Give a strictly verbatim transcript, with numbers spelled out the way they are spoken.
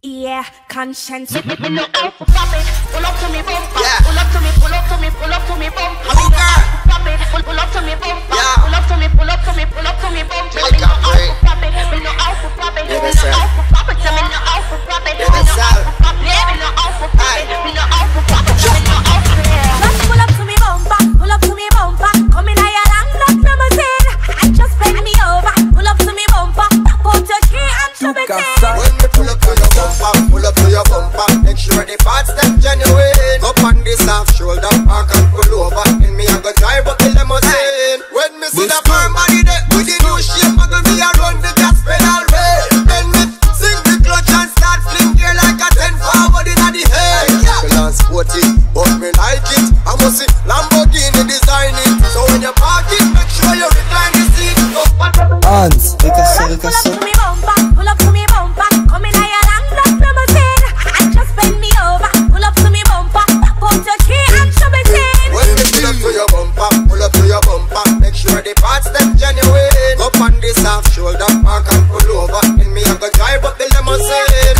Yeah, Konshens. Me no out for pop it. Pull up to me bumper. Yeah. Pull up to me, pull up to me, pull up to me bumper. Me no out for pop it. Pull, pull up to me bumper. Yeah. Pull up to me, pull up to me, pull up to me bumper. Me no out for pop it. Me no out for pop it. Me no out for pop it. Me no out for pop it. Me no out for pop it. Me no out for pop it. Me no out for pop it. Me no out for pop it. Just pull up to me bumper. Pull up to me bumper. Come in higher than black limousine. And just bend me over. Pull up to me bumper. Put your key and shove it in. When me pull up to your bumper, pull up to your bumper, make sure the parts them genuine. Up on this half shoulder, park and pull over. In me I go drive up the limousine. When me see the firm body there with the new shape, I go me a run the gas pedal way. Then me sing the clutch and start fling gear like a ten forward inna the head. Yeah, I'm sporty, but me like it. I must see Lamborghini design it. So when you park it, make sure you recline the seat. Hans, we can see, we can see. Pull up to me bumper, come in higher than black limousine. And just bend me over. Pull up to me bumper, put your key and shove it in. When me pull up to your bumper, pull up to your bumper, make sure the parts them genuine. Up on this half shoulder, park and pull over. In me I go drive up the limousine.